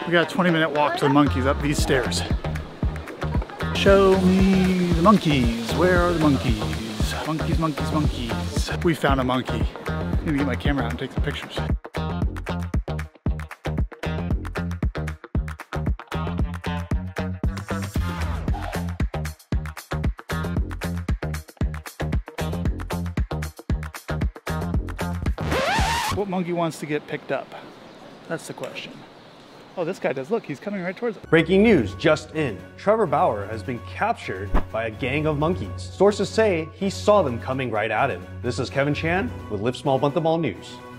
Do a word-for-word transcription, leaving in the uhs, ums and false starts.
We got a twenty minute walk to the monkeys up these stairs. Show me the monkeys. Where are the monkeys? Monkeys, monkeys, monkeys. We found a monkey. Need to get my camera out and take some pictures. What monkey wants to get picked up? That's the question. Oh, this guy does. Look, he's coming right towards us. Breaking news just in. Trevor Bauer has been captured by a gang of monkeys. Sources say he saw them coming right at him. This is Kevin Chan with Live Small Bump Them All News.